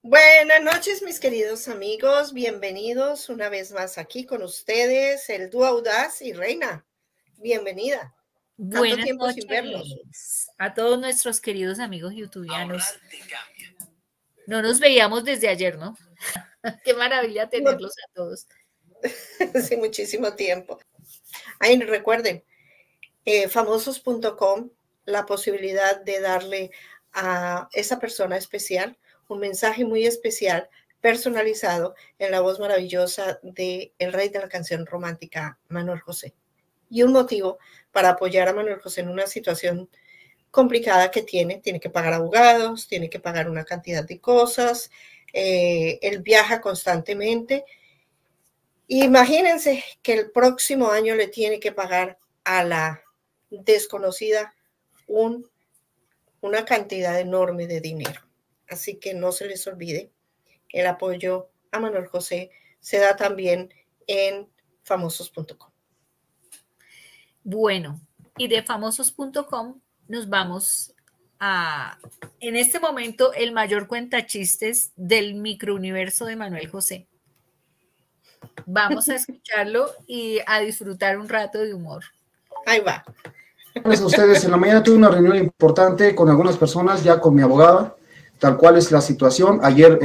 Buenas noches, mis queridos amigos. Bienvenidos una vez más aquí con ustedes, el dúo Audaz y Reina. Bienvenida. Buenas tiempo noches sin verlos. A todos nuestros queridos amigos youtubianos. No nos veíamos desde ayer, ¿no? Qué maravilla tenerlos a todos. Sí, muchísimo tiempo. Ahí recuerden, famosos.com, la posibilidad de darle a esa persona especial un mensaje muy especial, personalizado, en la voz maravillosa de el rey de la canción romántica, Manuel José. Y un motivo para apoyar a Manuel José en una situación complicada que tiene que pagar abogados, tiene que pagar una cantidad de cosas, él viaja constantemente. Imagínense que el próximo año le tiene que pagar a la desconocida una cantidad enorme de dinero. Así que no se les olvide, el apoyo a Manuel José se da también en famosos.com. Bueno, y de famosos.com nos vamos a, en este momento, el mayor cuentachistes del microuniverso de Manuel José. Vamos a escucharlo y a disfrutar un rato de humor. Ahí va. Gracias a ustedes. En la mañana tuve una reunión importante con algunas personas, ya con mi abogada, tal cual es la situación. Ayer,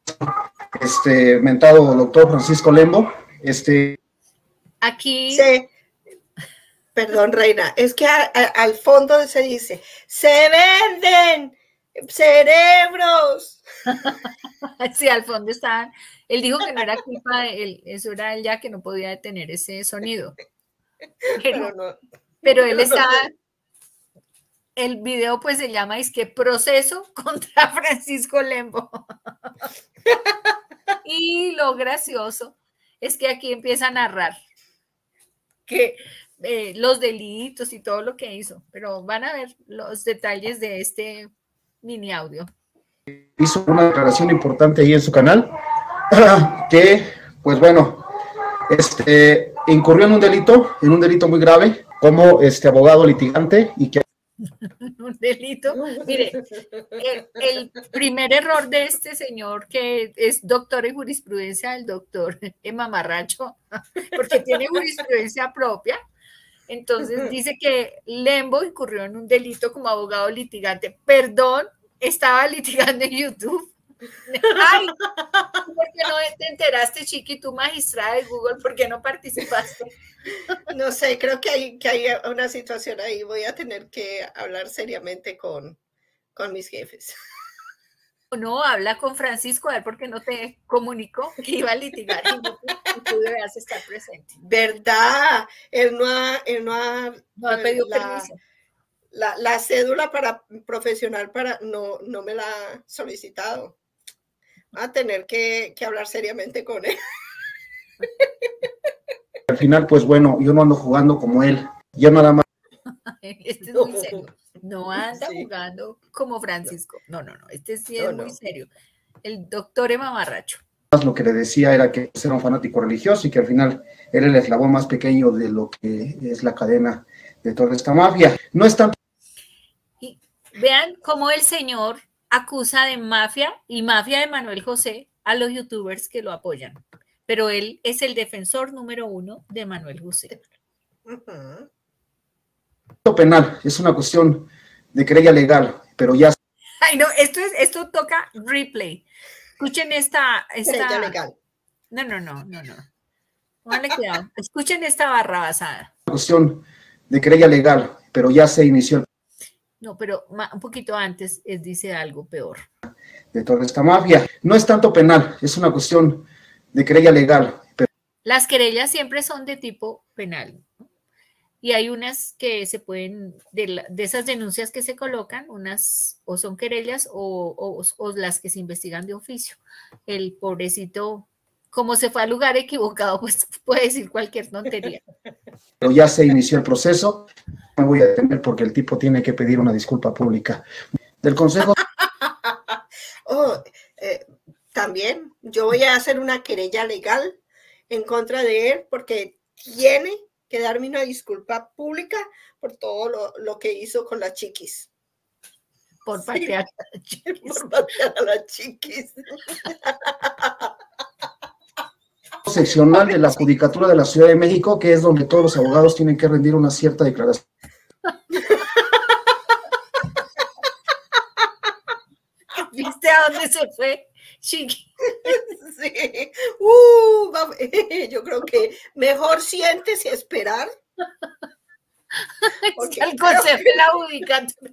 mentado doctor Francisco Lembo, Aquí... Sí. Perdón, Reina, es que al fondo se dice, se venden cerebros. Sí, al fondo estaban. Él dijo que no era culpa de él, eso era él ya que no podía detener ese sonido. Pero él estaba, el video pues se llama, es que proceso contra Francisco Lembo. Y lo gracioso es que aquí empieza a narrar que los delitos y todo lo que hizo, pero van a ver los detalles de este mini audio. Hizo una declaración importante ahí en su canal, que, pues bueno, incurrió en un delito muy grave, como abogado litigante, y que un delito. Mire, el primer error de este señor, que es doctor en jurisprudencia, el doctor Mamarracho, porque tiene jurisprudencia propia, entonces dice que Lembo incurrió en un delito como abogado litigante. Perdón, estaba litigando en YouTube. Ay, ¿por qué no te enteraste, Chiqui, tú magistrada de Google? ¿Por qué no participaste? No sé, creo que hay una situación ahí. Voy a tener que hablar seriamente con mis jefes. No, habla con Francisco, a ver por qué no te comunicó que iba a litigar en YouTube y tú debías estar presente. ¿Verdad? Él no ha pedido permiso. La cédula profesional no me la ha solicitado. Va a tener que hablar seriamente con él. Al final, pues bueno, yo no ando jugando como él. Yo nada más. Este es muy serio. No anda jugando como Francisco. No. Este sí es muy serio. El doctor Mamarracho. Lo que le decía era que era un fanático religioso y que al final era el eslabón más pequeño de lo que es la cadena de toda esta mafia. No es tanto. Y vean cómo el señor acusa de mafia y mafia de Manuel José a los youtubers que lo apoyan. Pero él es el defensor número 1 de Manuel José. Penal, es una cuestión de querella legal, pero ya. Ay, no, esto toca replay. Escuchen esta... Querella legal. No. Póngale cuidado. Escuchen esta barrabasada. Cuestión de querella legal, pero ya se inició. No, pero un poquito antes dice algo peor. De toda esta mafia. No es tanto penal, es una cuestión de querella legal. Pero... Las querellas siempre son de tipo penal, ¿no? Y hay unas que se pueden, de esas denuncias que se colocan, unas o son querellas o las que se investigan de oficio. El pobrecito, como se fue al lugar equivocado, pues puede decir cualquier tontería. Pero ya se inició el proceso. Me voy a detener porque el tipo tiene que pedir una disculpa pública. Del Consejo. También yo voy a hacer una querella legal en contra de él porque tiene que darme una disculpa pública por todo lo que hizo con las chiquis. por patear a las chiquis. Por patear a las chiquis. Seccional de la Judicatura de la Ciudad de México, que es donde todos los abogados tienen que rendir una cierta declaración. ¿Viste a dónde se fue, Chiqui? Sí. Yo creo que mejor siéntese a esperar. Porque el consejo de la judicatura.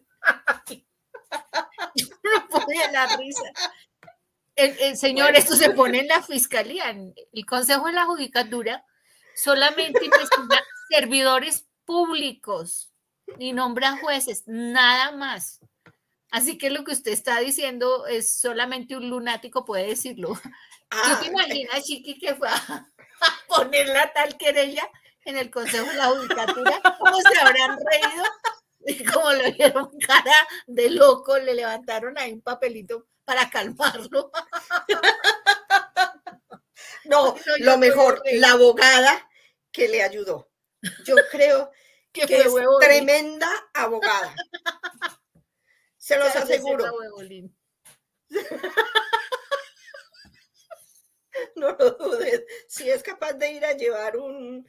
Yo no podía la risa. Señor, esto se pone en la fiscalía. El consejo de la judicatura solamente investiga servidores públicos y nombra jueces, nada más. Así que lo que usted está diciendo es solamente un lunático puede decirlo. ¿Tú te imaginas, Chiqui, que fue a poner la tal querella en el Consejo de la Judicatura? ¿Cómo se habrán reído? Y como lo vieron cara de loco, le levantaron ahí un papelito para calmarlo. No, lo mejor, la abogada que le ayudó. Yo creo que es tremenda abogada. Se los aseguro. No lo dudes. Si es capaz de ir a llevar un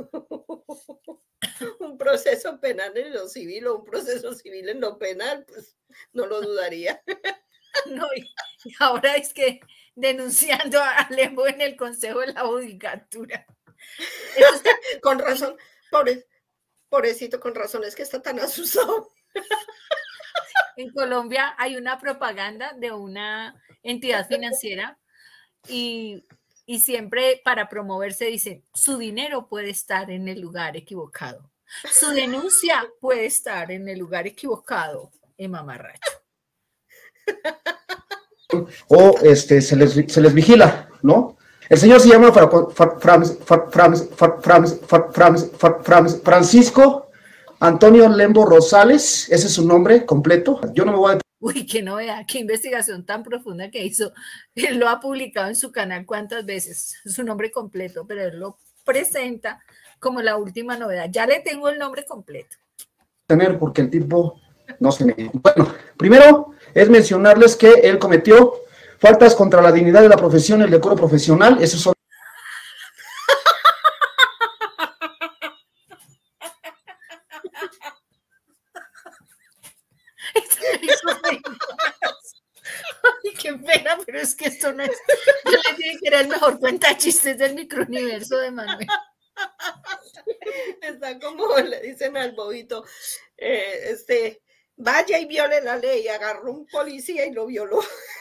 proceso penal en lo civil o un proceso civil en lo penal, pues no lo dudaría. No, y ahora es que denunciando a Lembo en el Consejo de la Judicatura. Con razón, pobrecito, con razón es que está tan asustado. En Colombia hay una propaganda de una entidad financiera y siempre para promoverse dicen, su dinero puede estar en el lugar equivocado. Su denuncia puede estar en el lugar equivocado, en mamarracho. O se les vigila, ¿no? El señor se llama Francisco Antonio Lembo Rosales, ese es su nombre completo. Yo no me voy a... Uy, qué novedad, qué investigación tan profunda que hizo. Él lo ha publicado en su canal cuántas veces, su nombre completo, pero él lo presenta como la última novedad. Ya le tengo el nombre completo. Porque el tipo no se me... Bueno, primero es mencionarles que él cometió faltas contra la dignidad de la profesión, el decoro profesional, eso es... Ay, qué pena, pero es que esto no es... Yo le dije que era el mejor cuentachistes del microuniverso de Manuel. Está como le dicen al bobito, vaya y viole la ley, agarró un policía y lo violó.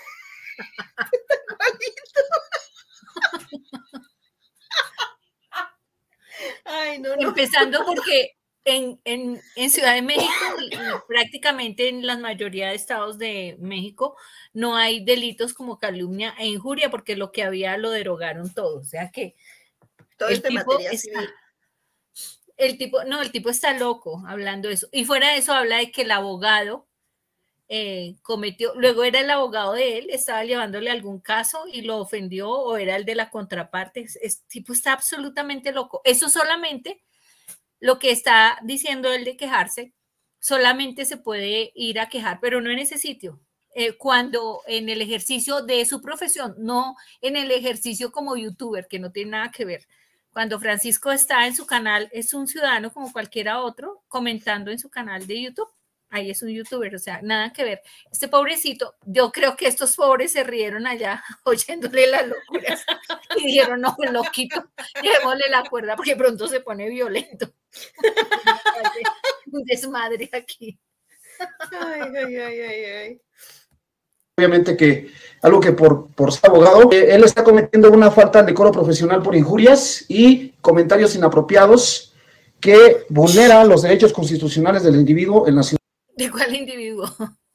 Ay, no. Empezando porque en Ciudad de México y prácticamente en la mayoría de estados de México no hay delitos como calumnia e injuria porque lo que había lo derogaron todo. O sea que todo el tipo civil. El tipo está loco hablando de eso. Y fuera de eso habla de que el abogado cometió, luego era el abogado de él, estaba llevándole algún caso y lo ofendió o era el de la contraparte. Tipo está absolutamente loco. Eso solamente, lo que está diciendo él de quejarse, solamente se puede ir a quejar, pero no en ese sitio. Cuando en el ejercicio de su profesión, no en el ejercicio como youtuber, que no tiene nada que ver. Cuando Francisco está en su canal, es un ciudadano como cualquiera otro, comentando en su canal de YouTube. Ahí es un youtuber, o sea, nada que ver. Este pobrecito, yo creo que estos pobres se rieron allá oyéndole las locuras y dijeron, no, loquito, llevémosle la cuerda porque pronto se pone violento. Un desmadre aquí. Ay. Obviamente que algo que por ser abogado, él está cometiendo una falta de decoro profesional por injurias y comentarios inapropiados que vulneran los derechos constitucionales del individuo en la ciudad. ¿De cuál individuo?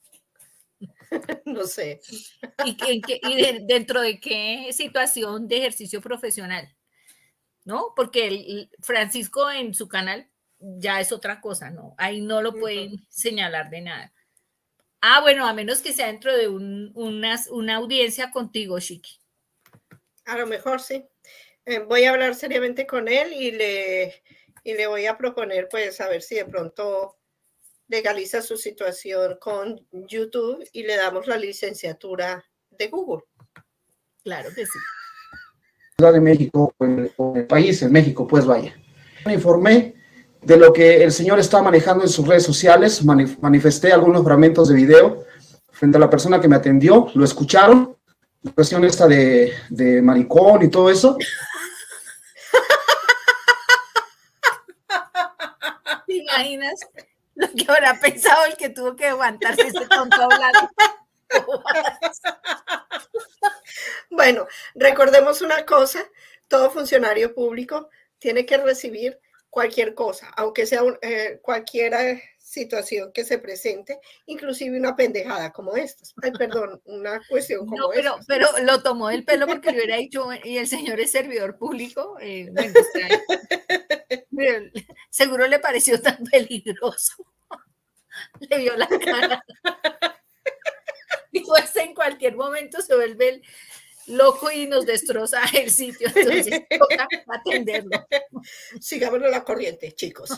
No sé. ¿Y dentro de qué situación de ejercicio profesional? ¿No? Porque Francisco en su canal ya es otra cosa, ¿no? Ahí no lo pueden señalar de nada. Ah, bueno, a menos que sea dentro de una audiencia contigo, Chiqui. A lo mejor sí. Voy a hablar seriamente con él y le voy a proponer, pues, a ver si de pronto legaliza su situación con YouTube y le damos la licenciatura de Google. Claro que sí. Ciudad de México, o en el país, en México, pues vaya. Me informé de lo que el señor está manejando en sus redes sociales, manifesté algunos fragmentos de video frente a la persona que me atendió, lo escucharon, la cuestión esta de maricón y todo eso. ¿Te imaginas lo que habrá pensado el que tuvo que aguantarse ese tonto hablando? Bueno, recordemos una cosa, todo funcionario público tiene que recibir cualquier cosa, aunque sea cualquier situación que se presente, inclusive una pendejada como esta. Ay, perdón, una cuestión como no, esta. Pero lo tomó del pelo porque le hubiera dicho, y el señor es servidor público, bueno, seguro le pareció tan peligroso. Le vio la cara. Y pues en cualquier momento se vuelve el loco y nos destroza el sitio, entonces toca atenderlo. Sigámosle la corriente, chicos.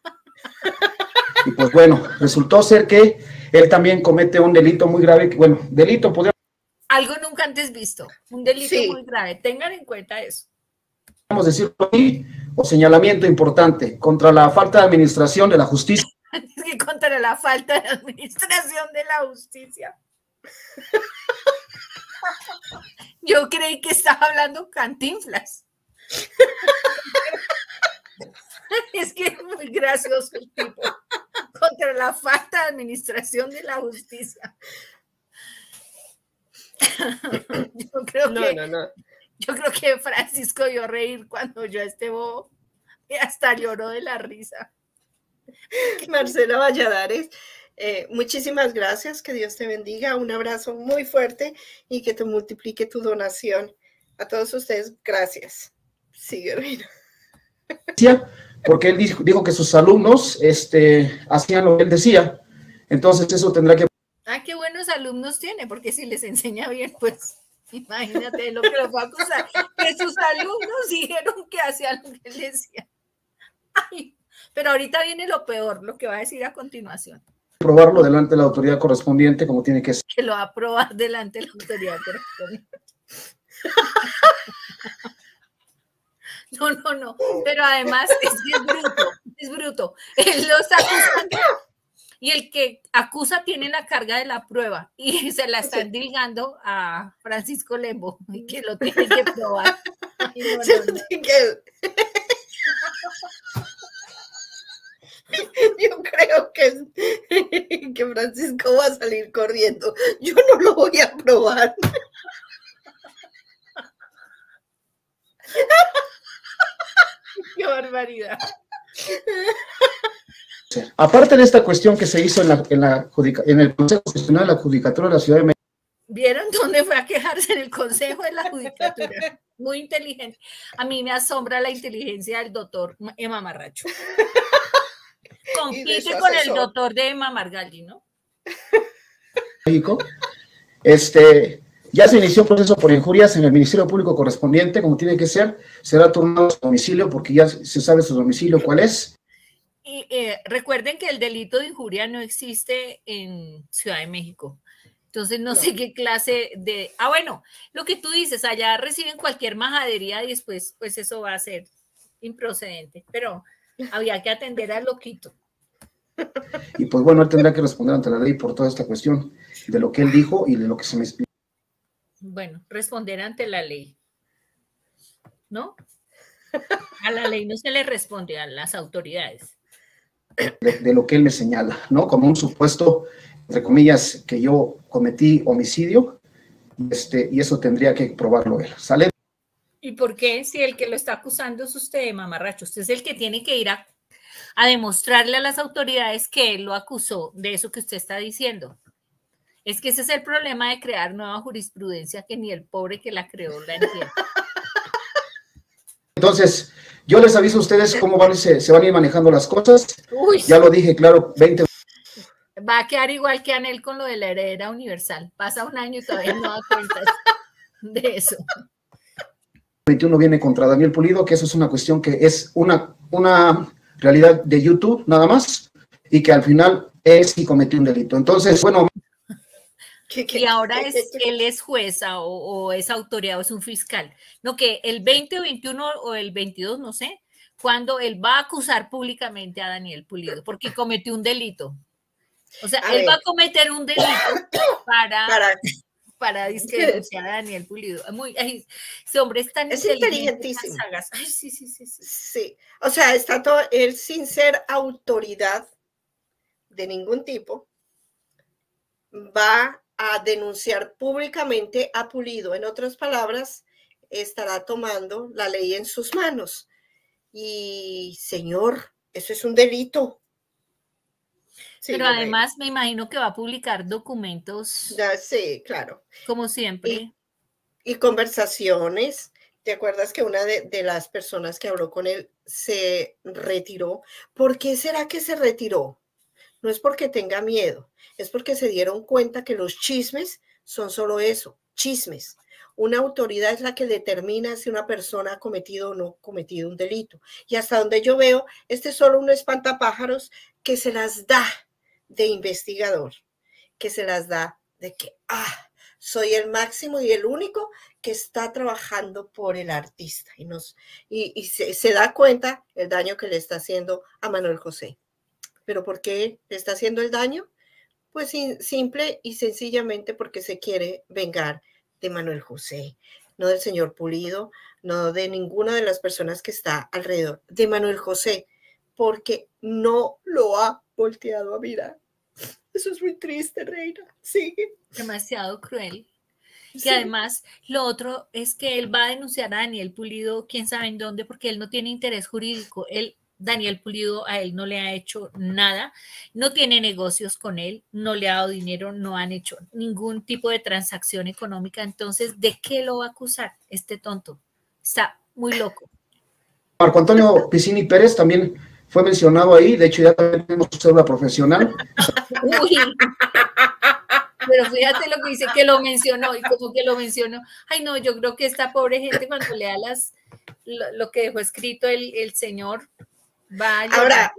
Y pues bueno, resultó ser que él también comete un delito muy grave, que bueno, delito podríamos Algo nunca antes visto, un delito muy grave, tengan en cuenta eso. decirlo así, o señalamiento importante contra la falta de administración de la justicia. Es que contra la falta de administración de la justicia. Yo creí que estaba hablando Cantinflas. Es que es muy gracioso el tipo. Contra la falta de administración de la justicia. Yo creo que Francisco dio reír cuando yo bobo y hasta lloró de la risa. Marcela Valladares, muchísimas gracias, que Dios te bendiga, un abrazo muy fuerte y que te multiplique tu donación. A todos ustedes, gracias. Sigue, Reina. Porque él dijo que sus alumnos hacían lo que él decía, entonces eso tendrá que... Ah, qué buenos alumnos tiene, porque si les enseña bien, pues imagínate lo que lo va a acusar, que sus alumnos dijeron que hacían lo que él decía. Ay, pero ahorita viene lo peor, lo que va a decir a continuación. Probarlo delante de la autoridad correspondiente como tiene que ser. Que lo va a probar delante de la autoridad correspondiente. No, pero además es bruto. Él lo está acusando y el que acusa tiene la carga de la prueba y se la está endilgando a Francisco Lembo y que lo tiene que probar. Ay, Yo creo que Francisco va a salir corriendo. Yo no lo voy a probar. ¡Qué barbaridad! Aparte de esta cuestión que se hizo en el Consejo Constitucional de la Judicatura de la Ciudad de México. ¿Vieron dónde fue a quejarse? En el Consejo de la Judicatura. Muy inteligente. A mí me asombra la inteligencia del doctor Mamarracho. Compite con el doctor de Emma Margalli, ¿no? México. Ya se inició un proceso por injurias en el Ministerio Público correspondiente, como tiene que ser. Será turnado a su domicilio, porque ya se sabe su domicilio cuál es. Y recuerden que el delito de injuria no existe en Ciudad de México. Entonces no sé qué clase de... Ah, bueno, lo que tú dices, allá reciben cualquier majadería y después pues eso va a ser improcedente, pero había que atender al loquito. Y pues bueno, él tendrá que responder ante la ley por toda esta cuestión de lo que él dijo y de lo que se me explicó. Bueno, responder ante la ley, ¿no? A la ley no se le responde, a las autoridades. De lo que él me señala, ¿no? Como un supuesto, entre comillas, que yo cometí homicidio, y eso tendría que probarlo él, ¿sale? ¿Y por qué? Si el que lo está acusando es usted, mamarracho, usted es el que tiene que ir a demostrarle a las autoridades que él lo acusó de eso que usted está diciendo. Es que ese es el problema de crear nueva jurisprudencia, que ni el pobre que la creó la entiende. Entonces, yo les aviso a ustedes cómo se van a ir manejando las cosas. Uy, ya lo dije, claro, 20. Va a quedar igual que Anel con lo de la heredera universal. Pasa un año y todavía no da cuentas de eso. 21 viene contra Daniel Pulido, que eso es una cuestión que es una realidad de YouTube, nada más, y que al final sí cometió un delito. Entonces, bueno. Y ahora él es jueza o es autoridad o es un fiscal. No, que el 20 o 21 o el 22, no sé, cuando él va a acusar públicamente a Daniel Pulido porque cometió un delito. O sea, él va a cometer un delito para denunciar a Daniel Pulido. Ese hombre es tan inteligentísimo. Ay, sí. Sí, o sea, está todo él sin ser autoridad de ningún tipo, va a denunciar públicamente a Pulido. En otras palabras, estará tomando la ley en sus manos. Y, señor, eso es un delito. Sí, pero además me imagino que va a publicar documentos. Sí, claro. Como siempre. Y conversaciones. ¿Te acuerdas que una de las personas que habló con él se retiró? ¿Por qué será que se retiró? No es porque tenga miedo, es porque se dieron cuenta que los chismes son solo eso, chismes. Una autoridad es la que determina si una persona ha cometido o no cometido un delito. Y hasta donde yo veo, este es solo un espantapájaros que se las da de investigador, que se las da de que, soy el máximo y el único que está trabajando por el artista. Y se da cuenta el daño que le está haciendo a Manuel José. ¿Pero por qué le está haciendo el daño? Pues simple y sencillamente porque se quiere vengar de Manuel José, no del señor Pulido, no de ninguna de las personas que está alrededor, de Manuel José, porque no lo ha volteado a mirar. Eso es muy triste, reina. Sigue. Demasiado cruel. Y además, lo otro es que él va a denunciar a Daniel Pulido, quién sabe en dónde, porque él no tiene interés jurídico. Daniel Pulido a él no le ha hecho nada, no tiene negocios con él, no le ha dado dinero, no han hecho ningún tipo de transacción económica. Entonces, ¿de qué lo va a acusar este tonto? Está muy loco. Marco Antonio Piscini Pérez también fue mencionado ahí, de hecho ya también tenemos su cédula profesional. Uy. Pero fíjate lo que dice, que lo mencionó, y como que lo mencionó. Ay, no, yo creo que esta pobre gente cuando lea lo que dejó escrito el señor va a llorar. Ahora,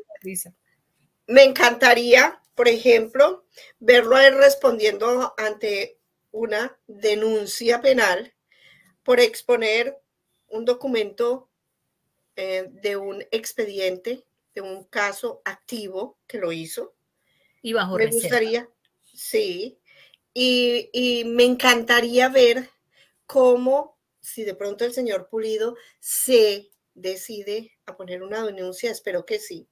me encantaría, por ejemplo, verlo a él respondiendo ante una denuncia penal por exponer un documento de un expediente, de un caso activo que lo hizo. Y bajo me reserva. Gustaría, sí, y me encantaría ver cómo, si de pronto el señor Pulido se decide a poner una denuncia, espero que sí,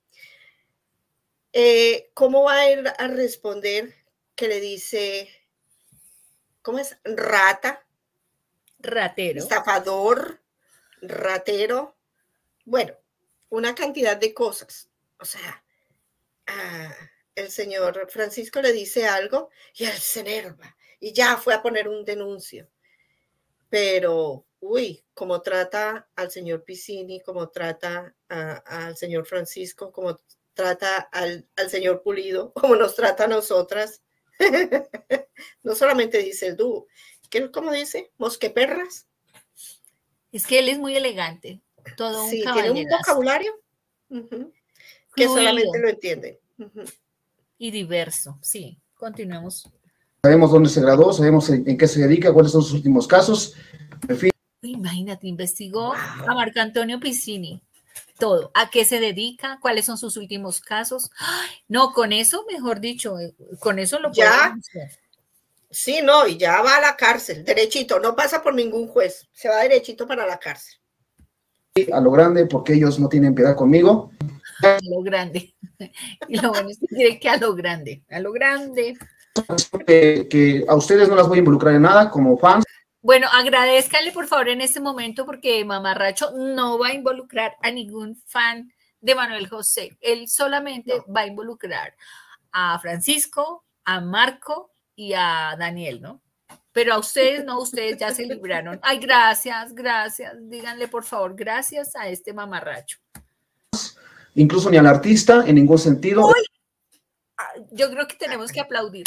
¿cómo va a ir a responder que le dice, ¿cómo es? Rata. Ratero. Estafador, ratero. Bueno, una cantidad de cosas. O sea, el señor Francisco le dice algo y él se enerva y ya fue a poner un denuncio. Pero, cómo trata al señor Piscini, cómo trata al señor Francisco, cómo trata al señor Pulido, cómo nos trata a nosotras. No solamente dice el dúo, ¿cómo dice? Mosqueperras. Es que él es muy elegante, todo un caballerazo. Tiene un vocabulario que solamente lo entiende. Y diverso, sí. Continuemos. Sabemos dónde se graduó, sabemos en qué se dedica, cuáles son sus últimos casos. En fin. Imagínate, investigó a Marco Antonio Piscini. Todo, a qué se dedica, cuáles son sus últimos casos. ¡Ay! No, con eso, mejor dicho, con eso lo puede denunciar. Sí, no, y ya va a la cárcel, derechito, no pasa por ningún juez, se va derechito para la cárcel. A lo grande, porque ellos no tienen piedad conmigo. A lo grande. Y lo bueno es que quiere que a lo grande, a lo grande. Que a ustedes no las voy a involucrar en nada como fans. Bueno, agradezcanle por favor en este momento porque Mamarracho no va a involucrar a ningún fan de Manuel José. Él solamente va a involucrar a Francisco, a Marco y a Daniel, ¿no? Pero a ustedes no, ustedes ya se libraron. Ay, gracias. Díganle por favor, gracias a este mamarracho. Incluso ni al artista, en ningún sentido. Uy, yo creo que tenemos que aplaudir.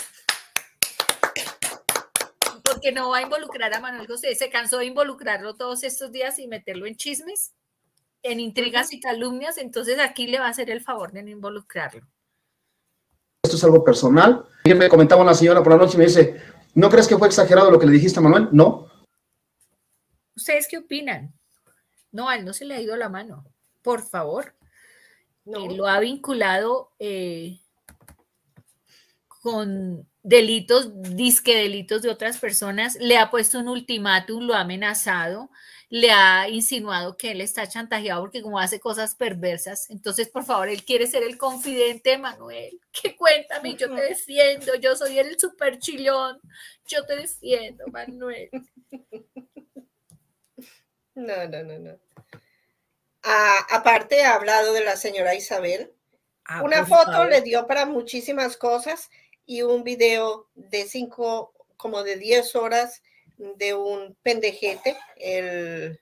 Porque no va a involucrar a Manuel José. Se cansó de involucrarlo todos estos días y meterlo en chismes, en intrigas y calumnias. Entonces aquí le va a hacer el favor de no involucrarlo. esto es algo personal. Ayer me comentaba una señora por la noche y me dice, ¿no crees que fue exagerado lo que le dijiste a Manuel? No. ¿Ustedes qué opinan? No, a él no se le ha ido la mano. Por favor. No. Lo ha vinculado con delitos, disque delitos de otras personas, le ha puesto un ultimátum, lo ha amenazado, le ha insinuado que él está chantajeado porque como hace cosas perversas. Entonces, por favor, él quiere ser el confidente de Manuel. Que cuéntame, yo te defiendo, yo soy el super chillón, yo te defiendo, Manuel. No. Aparte, ha hablado de la señora Isabel. Una por foto favor. le dio para muchísimas cosas y un video de 10 horas de un pendejete, el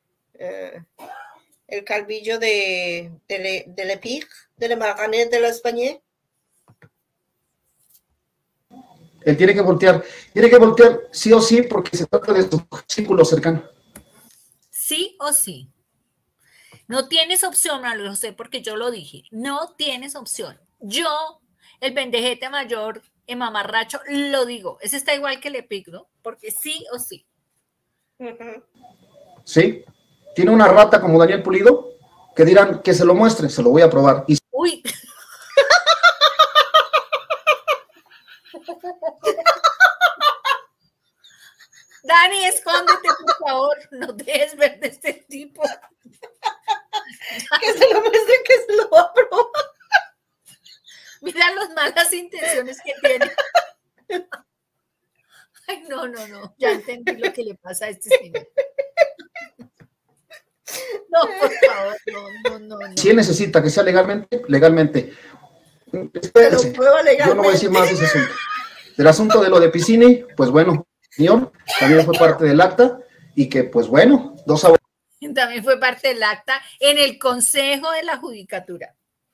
calvillo de Lepig, de Le Marganet de la España. Él tiene que voltear sí o sí porque se trata de su círculo cercano. Sí o sí. No tienes opción, Manuel José, porque yo lo dije. No tienes opción. Yo, el pendejete mayor, el mamarracho, lo digo. Ese está igual que el Epic, ¿no? Porque sí o sí. Sí. Tiene una rata como Daniel Pulido que dirán que se lo muestre, se lo voy a probar. Y... Uy. Dani, escóndete, por favor. No dejes ver de este tipo. Que se lo muestre, que se lo va a probar. Mira las malas intenciones que tiene. Ay, no. Ya entendí lo que le pasa a este señor. No, por favor, no. Si él necesita que sea legalmente. Espérense, yo no voy a decir más de ese asunto. Del asunto de lo de Piscini, pues bueno, señor, también fue parte del acta y que, pues bueno, 2 abogados. También fue parte del acta en el Consejo de la Judicatura.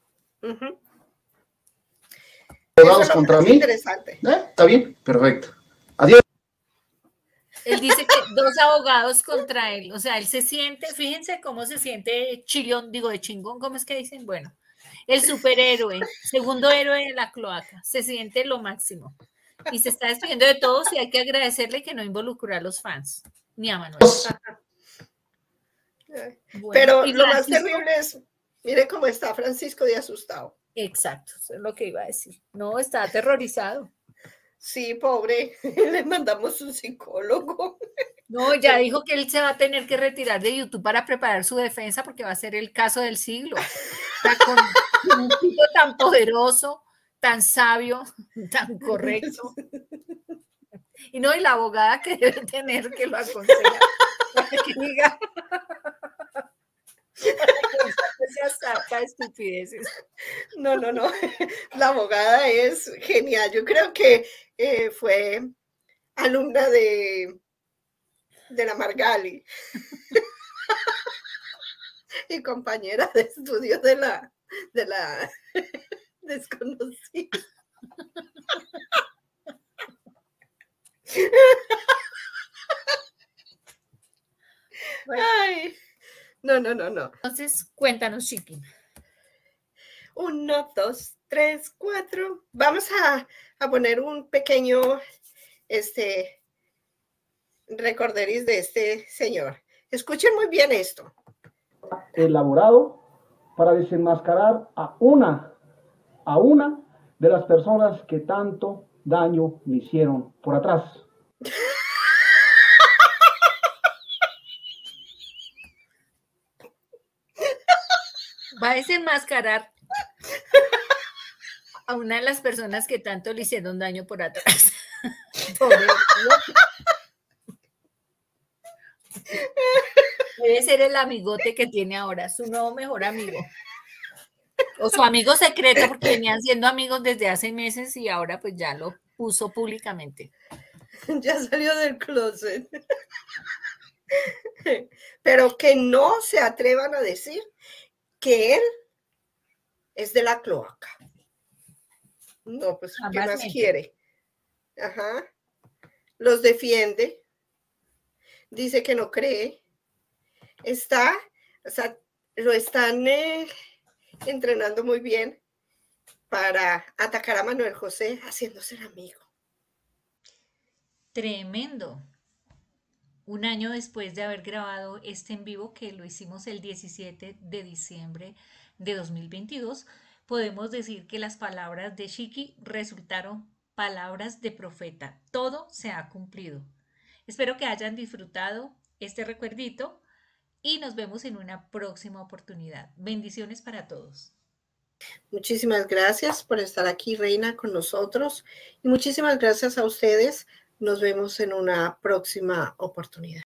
Abogados contra mí. Interesante. Está bien, perfecto. Adiós. Él dice que 2 abogados contra él. O sea, él se siente, fíjense cómo se siente chillón, digo, de chingón, ¿cómo es que dicen? Bueno, el superhéroe, segundo héroe de la cloaca, se siente lo máximo. Y se está despidiendo de todos y hay que agradecerle que no involucró a los fans, ni a Manuel. Bueno, pero lo más terrible es, mire cómo está Francisco de asustado. Exacto, eso es lo que iba a decir. No, está aterrorizado. Sí, pobre, le mandamos un psicólogo. No, ya dijo que él se va a tener que retirar de YouTube para preparar su defensa porque va a ser el caso del siglo. O sea, con un tipo tan poderoso, tan sabio, tan correcto. Y no, y la abogada que debe tener que lo aconseja para que diga saca estupideces. No. La abogada es genial. Yo creo que fue alumna de la Margali y compañera de estudio de la desconocida. Bueno. Ay, no. Entonces, cuéntanos, Chiqui. 1, 2, 3, 4. Vamos a poner un pequeño recorderis de este señor. Escuchen muy bien esto. Elaborado para desenmascarar a una de las personas que tanto daño me hicieron por atrás. Va a desenmascarar a una de las personas que tanto le hicieron daño por atrás. Debe ser el amigote que tiene ahora, su nuevo mejor amigo. O su amigo secreto, porque venían siendo amigos desde hace meses y ahora pues ya lo puso públicamente. Ya salió del closet. Pero que no se atrevan a decir que él es de la cloaca. No, pues, ¿qué más quiere? Ajá. Los defiende. Dice que no cree. Lo están entrenando muy bien para atacar a Manuel José haciéndose el amigo. Tremendo. Un año después de haber grabado este en vivo, que lo hicimos el 17 de diciembre de 2022, podemos decir que las palabras de Chiqui resultaron palabras de profeta. Todo se ha cumplido. Espero que hayan disfrutado este recuerdito y nos vemos en una próxima oportunidad. Bendiciones para todos. Muchísimas gracias por estar aquí, Reina, con nosotros. Y muchísimas gracias a ustedes. Nos vemos en una próxima oportunidad.